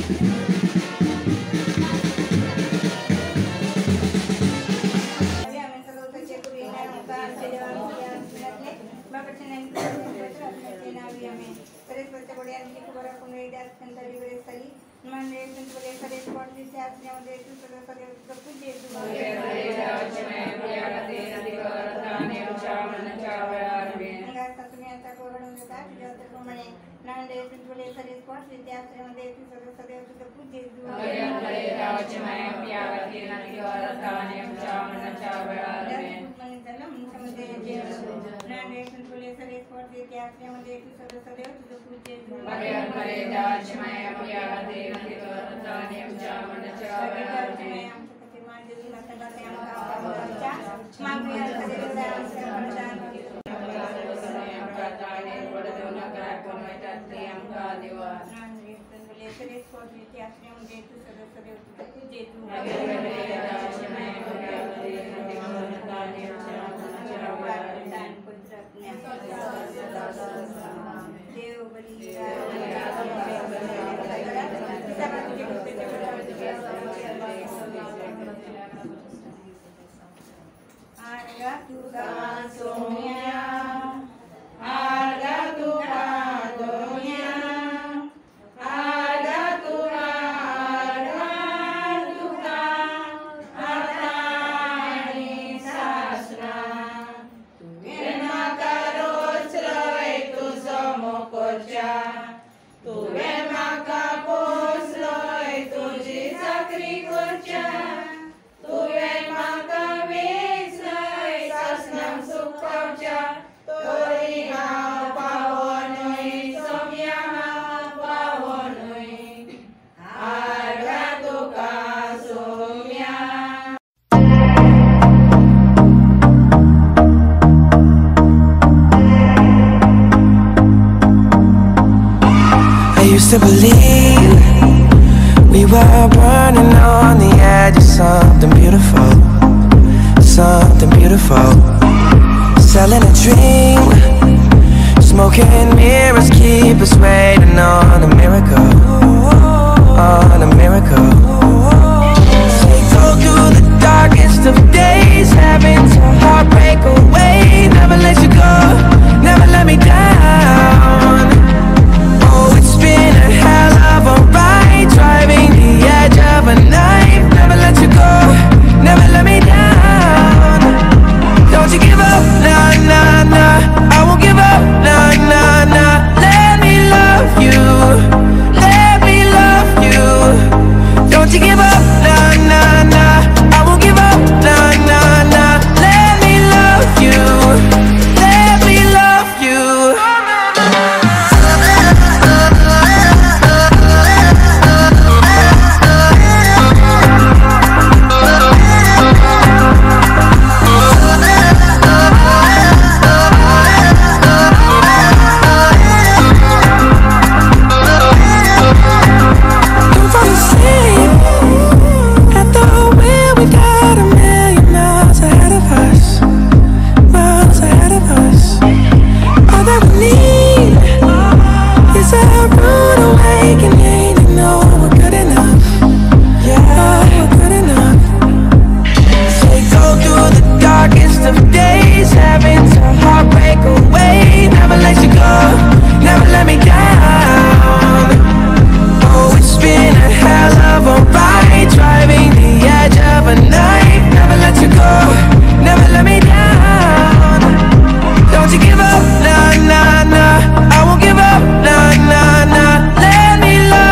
To believe we were burning on the edge of something beautiful, something beautiful. Selling a dream, smoking mirrors keep us waiting on a miracle, on a miracle. They go through the darkest of days, having to heartbreak away. Never let you go, never let me down. Oh, it's been a hell of a ride, driving the edge of a knife. Never let you go, never let me down. Don't you give up, nah, nah, nah. I won't give up, nah, nah, nah. Let me love you, let me love you. Don't you give up, nah, nah, nah. I won't give up, nah, nah, nah. Let me love you, let me love you. Nah, nah, nah. I won't give up, nah, nah, nah. Let me love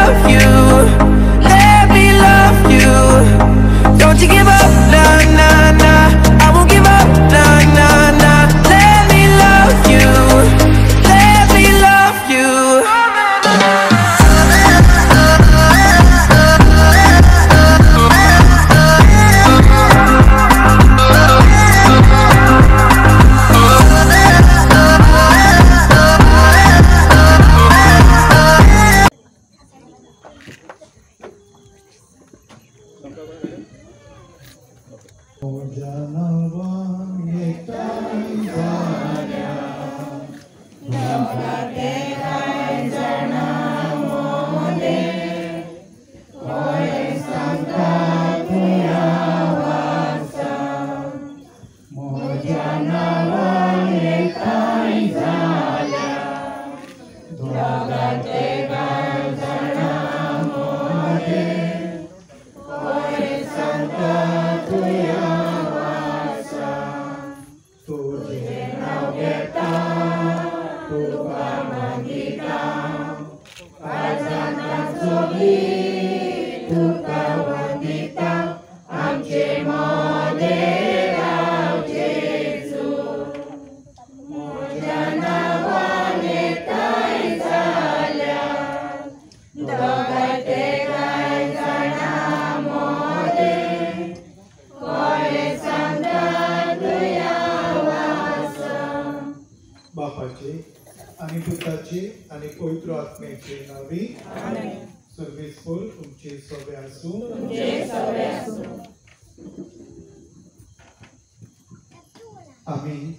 बापाचे आणि पुत्राचे आणि पवित्र आत्म्याचे नावे सर्वेस्पर तुमचे सवे असो. आम्ही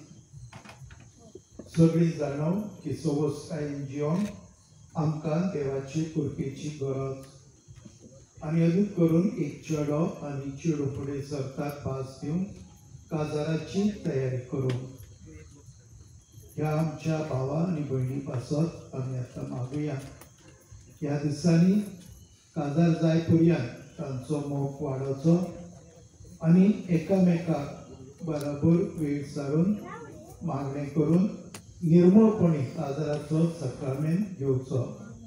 सगळी जाणव की सवस्तायेन जिवन आमकां देवाची कृपेची गरज आणि अदूक करून एक चेडो आणि चेडू फुडें सरतात पास दिवंक काजाराची तयारी करू. ह्या आमच्या भावा आणि भयणी पासत आम्ही आता मागुया. ह्या दिसांनी काजार जाय पर्यंत तांचो मोग वाडोवचो आणि एकामेकाक बरोबर वेळ सारून मागणे करून निर्मळपणी काजाराचो सक्रमेंत घेवचो.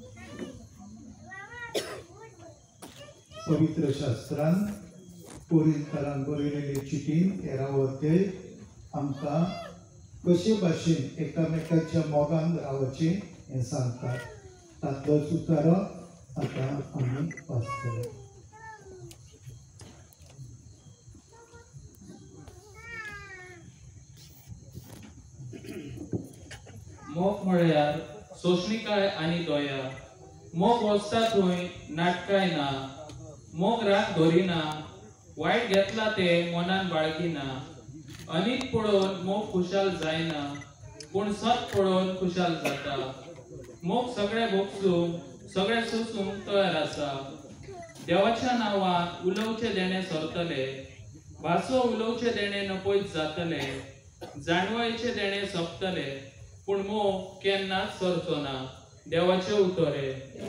पवित्र शास्त्रान कोरिंथांक बरयलेले चिठीन 13 अध्याय आमकां कशे भाशेन एकामेकाच्या मोगान रावचे हें सांगतात. तातलो सुतारो आतां आमी वाचतले. मोग म्हळ्यार सोशणिकाय आनी दया. मोग वचता थंय नाटकाय ना. मोग राग धरिना. वायट घेतला ते मनान बाळगिना. अनीक पळोवन मोग खुशाल जायना, पूण सत पळोवन खुशाल जाता. मोग सगळे भोगसूंक सगळे सोसूंक तयार आसा. देवाच्या नांवान उलोवचे देणे सरतले. भासो उलोवचे देणे नपयत जातले. जाणवायचे देणे सोंपतले, पूण मोग केन्नाच सरचो ना. देवाचे उतोरे.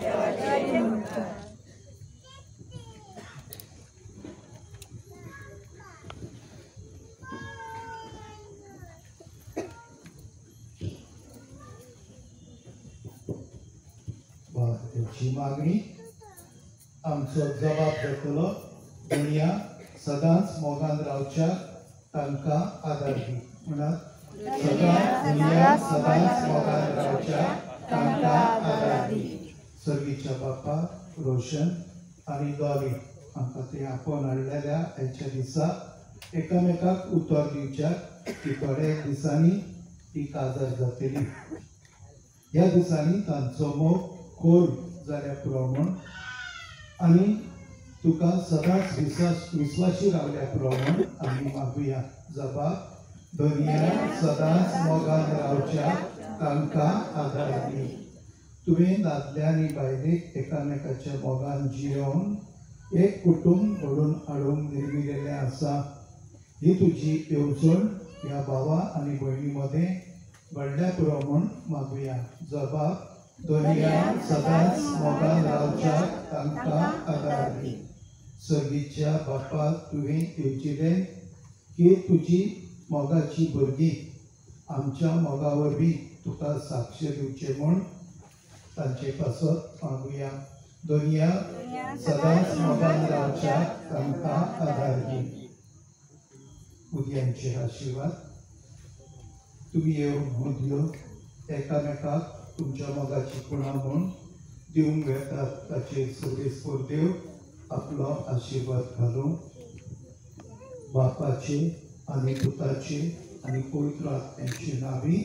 देवची मागणी आमचो जबाब जातलो. दुनिया सदांच मोगान रावच्या तांकां आदार दी. म्हणत सदांच दुनिया सदांच मोगान रावच्या तांकां आदार दी. सर्गीच्या बापा रोशन आनी डॉली आमकां ते आपोवन हाडलेल्या हेच्या दिसा एकामेकाक उतर दिवच्याक ती थोड्या दिसांनी ती काजार जातली. ह्या दिसांनी तांचो मोग खोल जाल्या पुरो म्हूण आनी तुका सदांच विश्वासी रावल्या पुरो म्हूण आमी मागुया. जबाब दुनिया सदांच मोगान रावच्या तांकां आदार दी. तुवें दादल्या आनी बायलेक एकामेकाच्या मोगान जियोवन एक कुटुंब घडोवन हाडूंक निर्मिलेलें आसा. ही तुजी येवजण ह्या भावा आनी भयणी मदें घडल्या पुरो म्हूण मागुया. जबाब दुनिया सदांच मोगान रावच्या तांकां आदार दी. सर्गीच्या बापा तुवें येवजिलें की तुजी मोगाची भुरगीं आमच्या मोगा वरवीं तुका साक्ष दिवचे म्हूण तांचे पासत मागुया. दुनिया सदांच मोगान रावच्या तांकां आदार दी. उद्यांचे आशिर्वाद तुमी येवन मुदल्यो एकामेकाक तुमच्या मोगाची खुणा म्हूण दिवंक येतात. ताचेर सर्वेस्पर देव आपलो आशिर्वाद घालूं. बापाचे आनी पुताचे आनी पवित्र आत्म्याचे नावी.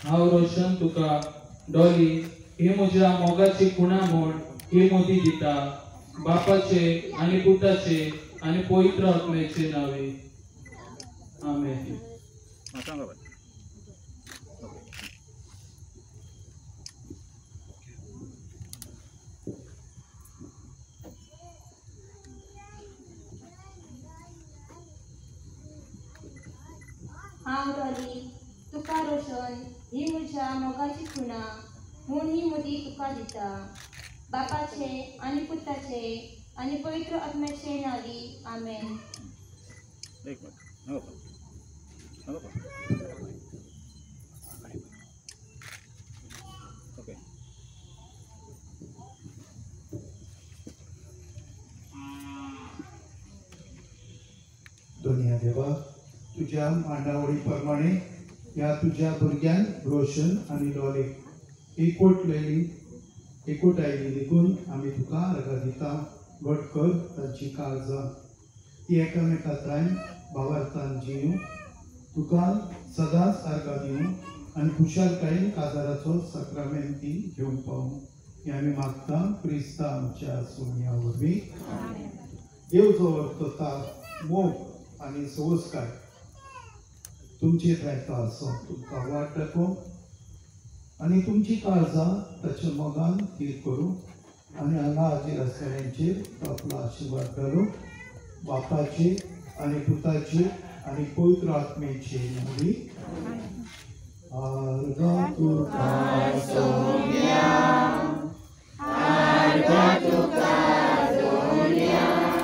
हांव रोशन तुका डॉली ही म्हज्या मोगाची खुणा म्हूण ही मोदी दिता बापाचे आनी पुताचे आनी पवित्र आत्म्याचे नावे आमेन. हांव डॉली तुका रोशन ही म्हज्या मोगाची खुणा म्हूण ही मोदी तुका दिता बापाचे आनी पुताचे आनी पवित्र आत्म्याचे नावी आमेन. दुनिया देवा तुझ्या मांडावळी प्रमाणे ह्या तुझ्या भुरग्यांक रोशन आनी डॉले एकूट आयली देखून आमी तुका अर्घ दिता. घट कर तांची काळजां ती एकामेकांतल्यान भावार्थान जियूं तुका सदांच अर्घ दिवं आनी खुशालकायेन काजाराचो सक्रामेंत ती घेवन पावूं हें आमी मागता क्रिस्ता आमच्या सोन्या वरवीं. देव जो वर्तता मोग आनी संस्कार तुमचेर रायता असो तुमकां वाट दाखोवं आनी तुमची काळजां ताच्या मोगान तीर करूं आनी हांगा हाजीर आसतल्यांचेर तो आपलो आशिर्वाद घालूं बापाचे आनी पुताचे आनी पवित्र आत्मेचे नांवी अर्घ तुका सोन्या अर्घ तुका सोन्या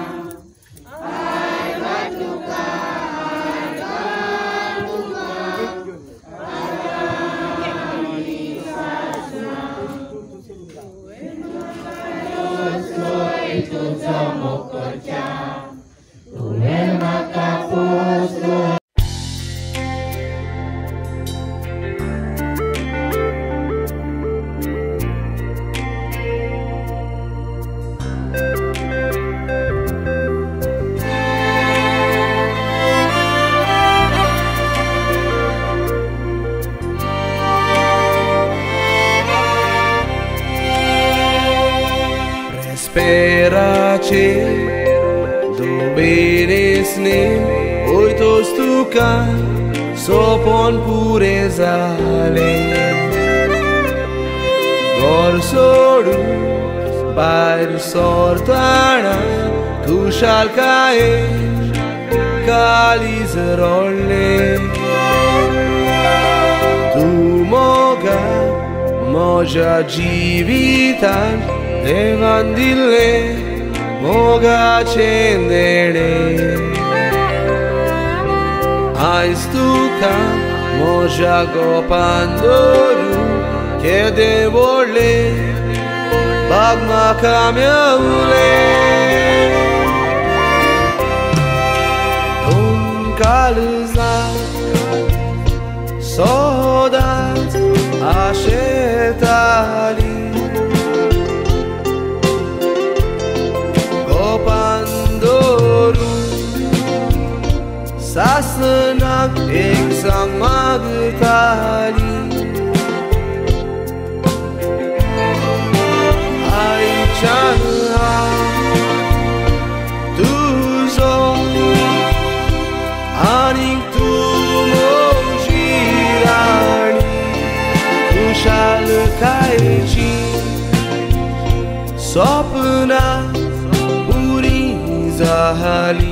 Sperace doberesne oitos tuca sopon purezale gor sodu bair sortana tu shalcae calizrolle tu moga moja jivitan Devandile moga cendere Aistuca moja gopandoru che devole bagma cambiare un calza sodat ascetali Sasnak eksang magtali Ay chanha tuzo Aning tumo girani Kushal kaichi Sopna puri zahali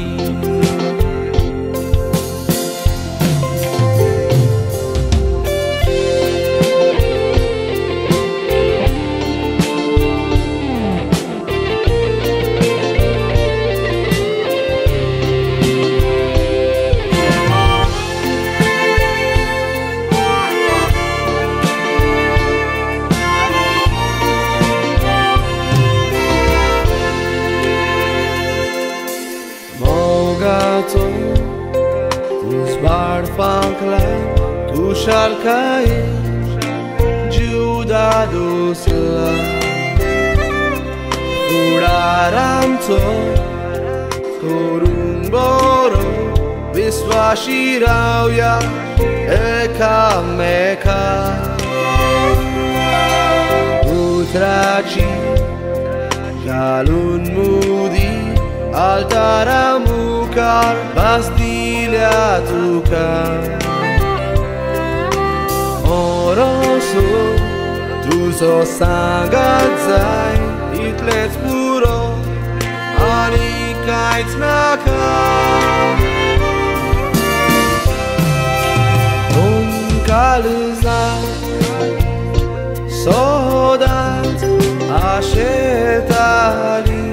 Tu shalcae Giuda dusla Uraramto Korumboro Visvashirauya एकामेका उतराची घालून मुदी आल्तारा मुखार भास दिल्या तुका ओरोसो तुझो सांगात जाय इतलेच पुरो आनी कांयच नाका काळजां सदांच आशेताली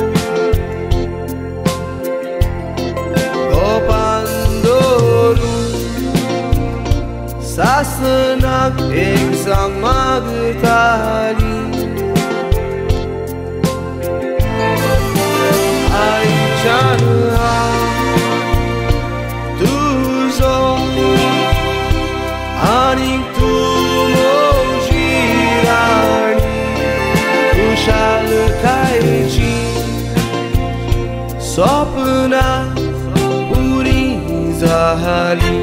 गोपान दवरून सासनाक एक सांग मागताली आयच्यान तुजो आनीक तूं म्हजी राणी खुशालकायेची सपनां पुरी जाली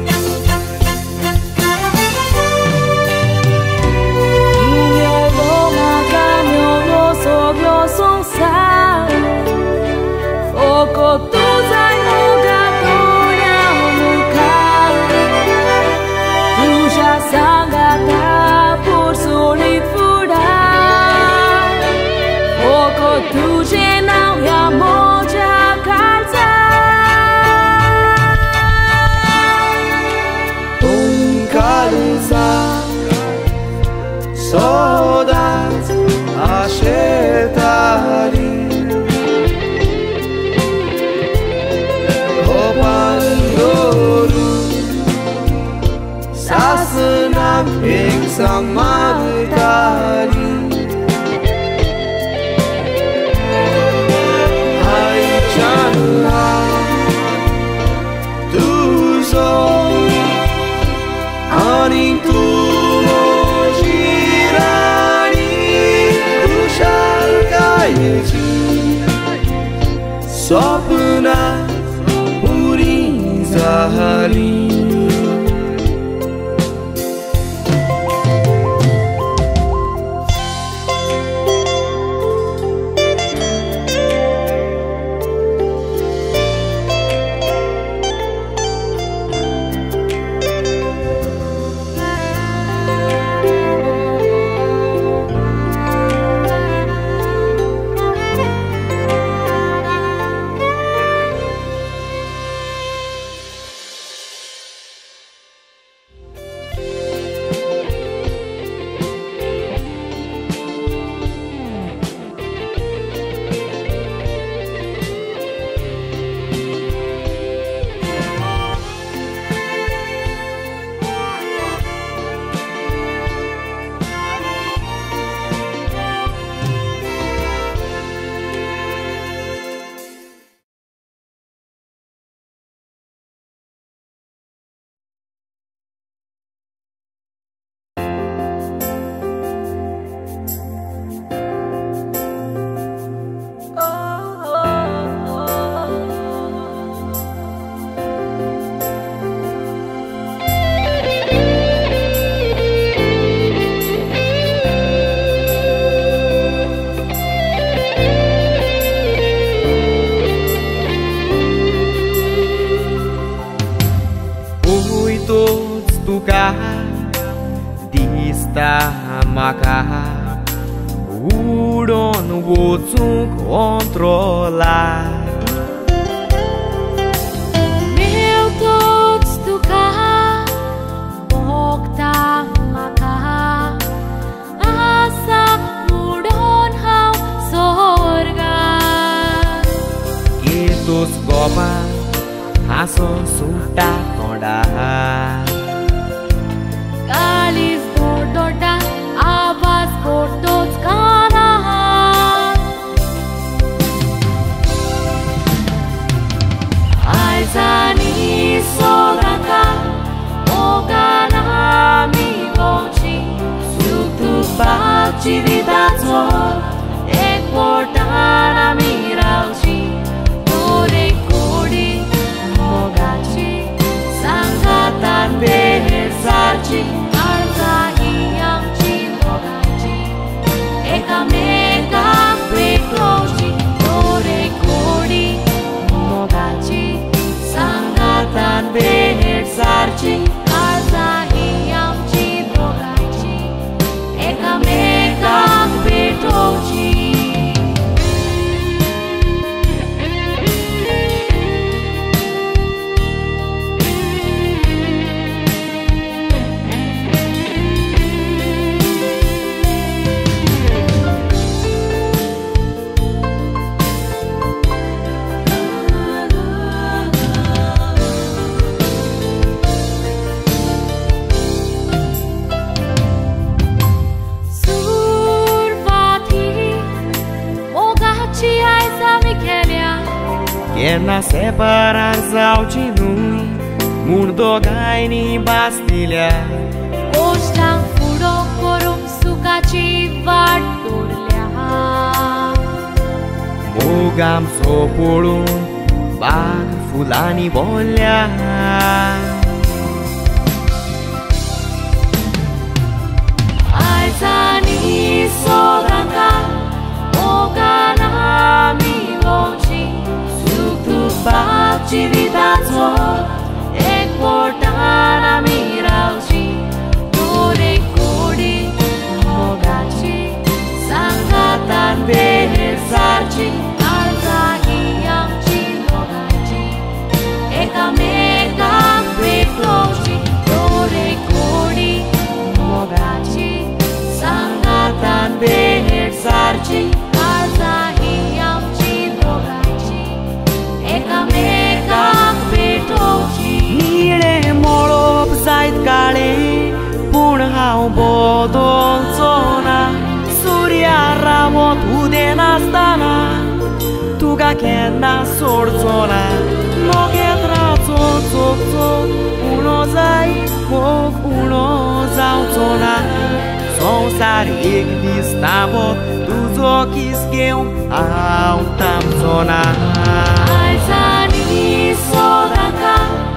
सदांच आशेताली गोपान दवरून सासनाक एक सांग मागताली आयच्यान तुजो आनीक तूं सपनां पुरी जाली दिसता म्हाका उडोन वचूंक अंत्रोलार मेवतोच तुका भोगता म्हाका आसा उडोन हांव स्वर्गार येतोच गोपान हांसो सुट्टा तोंडार काळीज दोडोडा आवाज पडटोच कानार आयज आनी सोदांका मोगान आमी भोंवची सूख दुखपाक जिविताचो एकवटान आमी रावची मोगाची सांगातान Ena separar zaucinui Murdogaini Bastilha Oșteam furo corum sucaci varturlea Mogam sopolun Bag fulani bolea Aizani sobranca Ogana miloci Suktu bakci vidațo E portana mirauci Dore codi mogaci Sangatan behezarci Alzahiamci mogaci Eka-meka pritloci Dore codi mogaci Sangatan behezarci Alzahiamci mogaci Eka-meka pritloci Mire molop zait kale Pun hau bodolzona Surya rawot uden astana Tuga kenna sorzona Mogetra tzok tzok tzok Uno zait mok uno zautzona Sonsar ignis tabot Tuzok iskeum au tamzona Aizani sobranca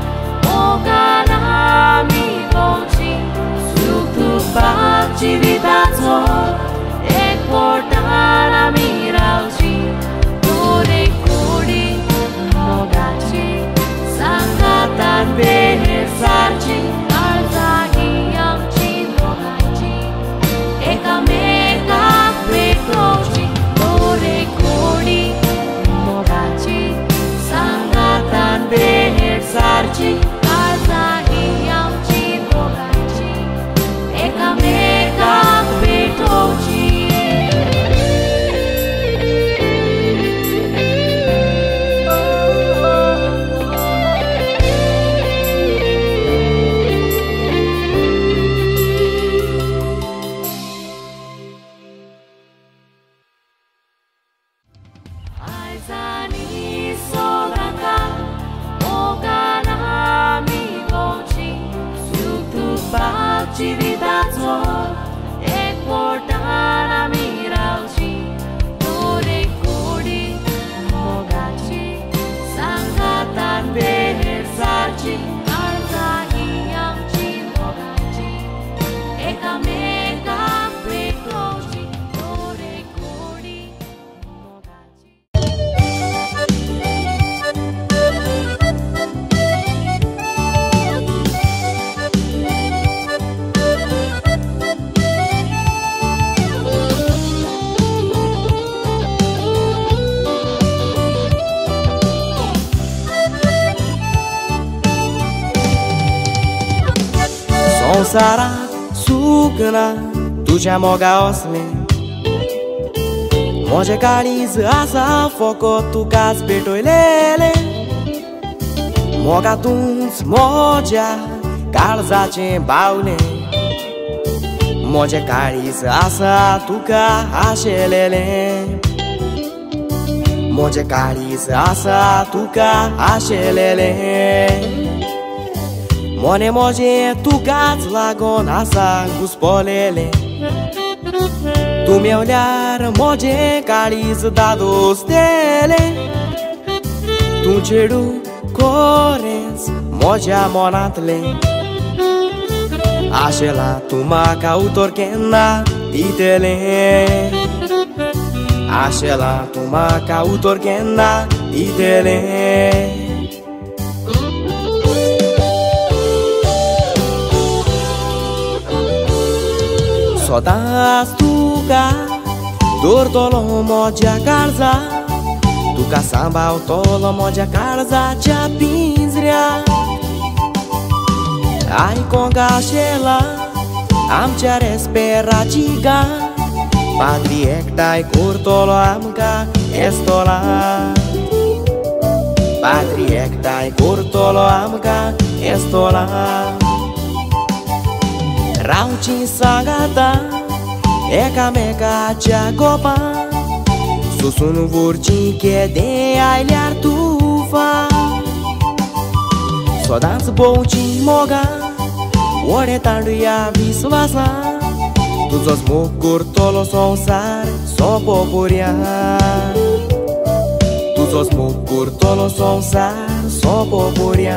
Ogana miloci Suktu bakci vidațo E portana mirauci Dore codi mogaci Sangatan behezarci Alzahiamci mogaci Eka-meka pritloci Dore codi mogaci Sangatan behezarci Alzahiamci mogaci Eka-meka pritloci Aizani sobranca Ogana miloci Suktu bakci vidațo E portana mirauci Dore codi mogaci Sangatan behezarci Alzahiamci mogaci Eka-meka pritloci Dore codi mogaci Sonsarat sukna Tuja moga osle Moje cariz asa foco tu cas betoilele Moga tuns moja Calzace baule Moje cariz asa tu ca așelele Moje cariz asa tu ca așelele Mone moje tu gați lagon asa guspolele Tu mi olhar moje cariz dado stele Tu ceru corens moja monatle Așela tu ma cautor kenna itele Așela tu ma cautor kenna itele Sodas tuka Dortolo moja carza Tuka samba tolo moja carza Cia pinzrea Ai conga shela Am cia respera ciga Patri ectai curtolo am ca estola Patri ectai curtolo am ca estola Rauci sagata Eka meka cia copa Susun vurci che de ai liar tu fa Sodanță bouci moga Ore tanduia visvasa Tu zos mukur tolo sonsar so poporia Tu zos mukur tolo sonsar so poporia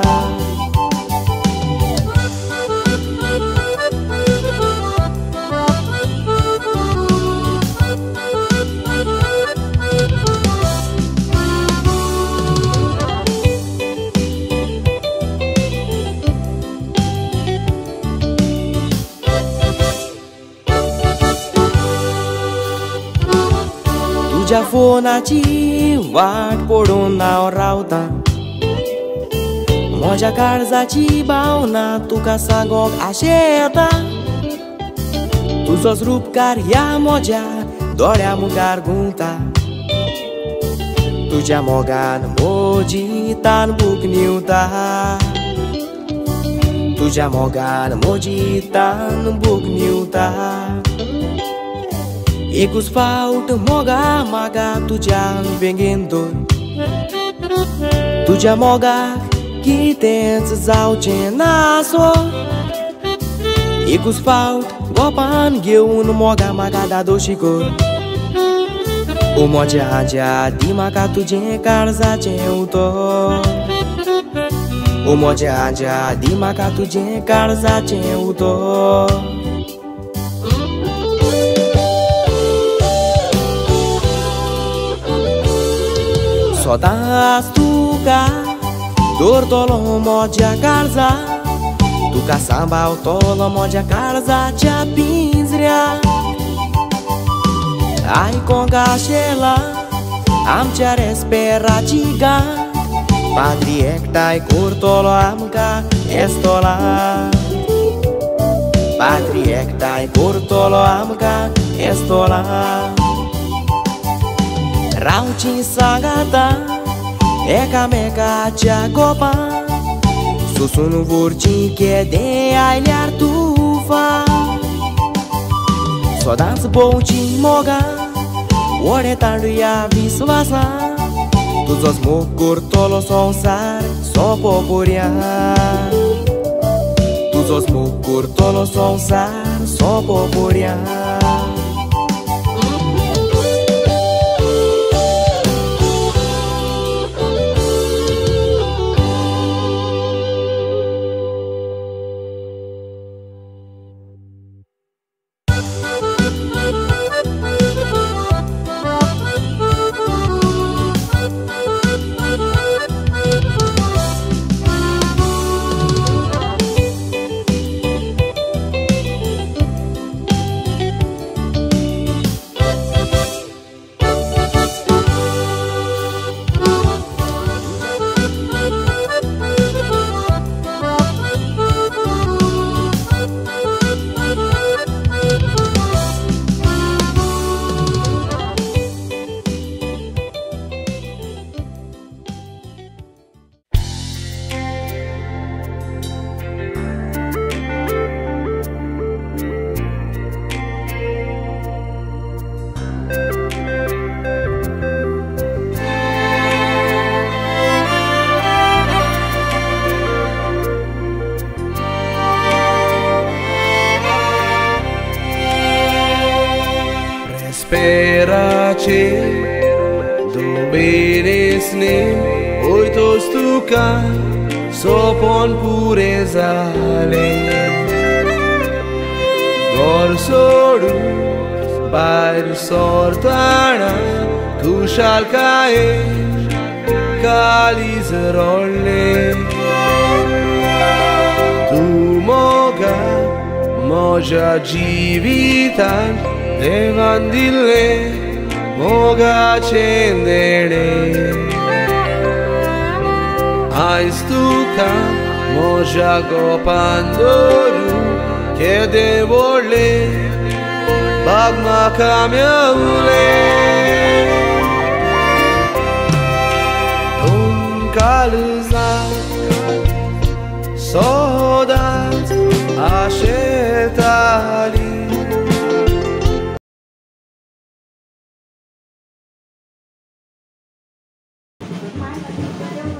Tuja fonaci वाट पडून नाव रावता म्हज्या काळजाची भावना तुका सांगोंक आशेता तुजोच रूपकार ह्या म्हज्या दोळ्या मुखार घुंवता तुज्या मोगान म्हजी तानबूक निवता तुज्या मोगान म्हजी तानबूक निवता एकूच फावट मोगा म्हाका तुज्यान बेगीन दवर तुज्या मोगाक कितेंच जावचें नासो एकूच फावट गोपान घेवन मोगा म्हाका दादोशी कर ओ म्हज्या आज्या दी म्हाका तुजें काळजाचें उतर ओ म्हज्या आज्या दी म्हाका तुजें काळजाचें उतर Sodas tuka dordolo moja karza Tuka sambał tolo moja karza cia pinzria Ai conga shela amcia respera ciga Patri ektai curtolo amca estola Patri ektai curtolo amca estola Rauci sagata एकामेकाच्या गोपा सुसून वरची केदे आयल्यार तुफा सदांच भोंवची मोगा वडे तांडुया विस्वासा तुजोच मोग करतलो संवसार सोंपो पर्या तुजोच मोग करतलो संवसार सोंपो पर्या Sperace doberesne oitos tuca sopon purezale Gor sodu bair sortana kushal cae calizrolle Tu moga moja jivitan Devandile moga cendere Aistuca moja gopandoru Che devole bagma camiaule Un calza sodat așetali Deus